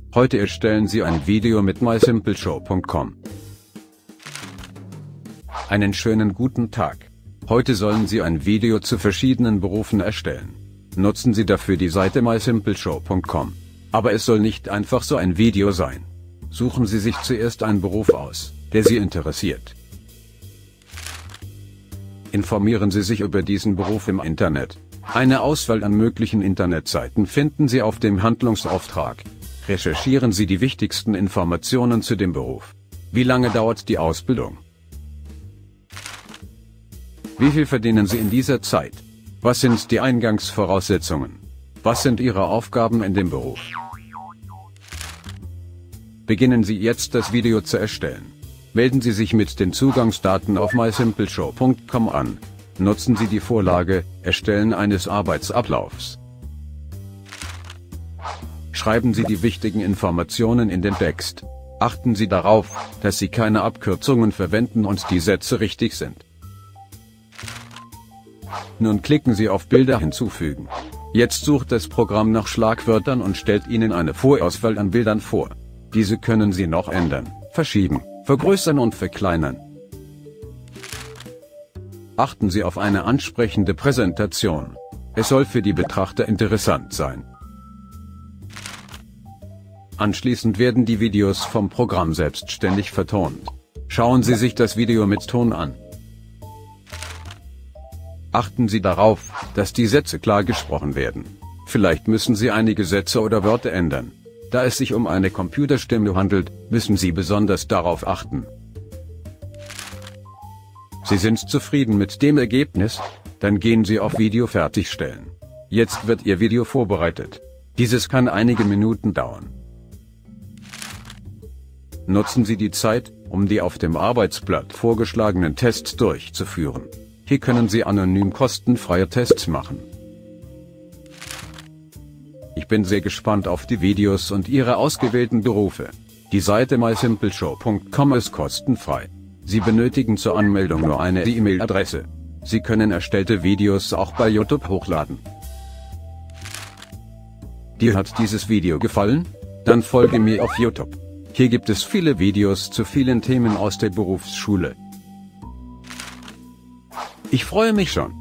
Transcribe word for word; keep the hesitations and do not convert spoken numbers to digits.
Heute erstellen Sie ein Video mit my simple show punkt com. Einen schönen guten Tag. Heute sollen Sie ein Video zu verschiedenen Berufen erstellen. Nutzen Sie dafür die Seite my simple show punkt com. Aber es soll nicht einfach so ein Video sein. Suchen Sie sich zuerst einen Beruf aus, der Sie interessiert. Informieren Sie sich über diesen Beruf im Internet. Eine Auswahl an möglichen Internetseiten finden Sie auf dem Handlungsauftrag. Recherchieren Sie die wichtigsten Informationen zu dem Beruf. Wie lange dauert die Ausbildung? Wie viel verdienen Sie in dieser Zeit? Was sind die Eingangsvoraussetzungen? Was sind Ihre Aufgaben in dem Beruf? Beginnen Sie jetzt das Video zu erstellen. Melden Sie sich mit den Zugangsdaten auf my simple show punkt com an. Nutzen Sie die Vorlage Erstellen eines Arbeitsablaufs. Schreiben Sie die wichtigen Informationen in den Text. Achten Sie darauf, dass Sie keine Abkürzungen verwenden und die Sätze richtig sind. Nun klicken Sie auf Bilder hinzufügen. Jetzt sucht das Programm nach Schlagwörtern und stellt Ihnen eine Vorauswahl an Bildern vor. Diese können Sie noch ändern, verschieben, vergrößern und verkleinern. Achten Sie auf eine ansprechende Präsentation. Es soll für die Betrachter interessant sein. Anschließend werden die Videos vom Programm selbstständig vertont. Schauen Sie sich das Video mit Ton an. Achten Sie darauf, dass die Sätze klar gesprochen werden. Vielleicht müssen Sie einige Sätze oder Wörter ändern. Da es sich um eine Computerstimme handelt, müssen Sie besonders darauf achten. Sie sind zufrieden mit dem Ergebnis? Dann gehen Sie auf Video fertigstellen. Jetzt wird Ihr Video vorbereitet. Dieses kann einige Minuten dauern. Nutzen Sie die Zeit, um die auf dem Arbeitsblatt vorgeschlagenen Tests durchzuführen. Hier können Sie anonym kostenfreie Tests machen. Ich bin sehr gespannt auf die Videos und Ihre ausgewählten Berufe. Die Seite my simple show punkt com ist kostenfrei. Sie benötigen zur Anmeldung nur eine E-Mail-Adresse. Sie können erstellte Videos auch bei YouTube hochladen. Dir hat dieses Video gefallen? Dann folge mir auf YouTube. Hier gibt es viele Videos zu vielen Themen aus der Berufsschule. Ich freue mich schon,